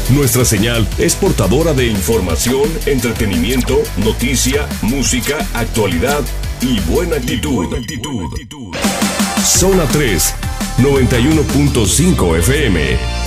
Nuestra señal es portadora de información, entretenimiento, noticia, música, actualidad y buena actitud. Zona 3, 91.5 FM.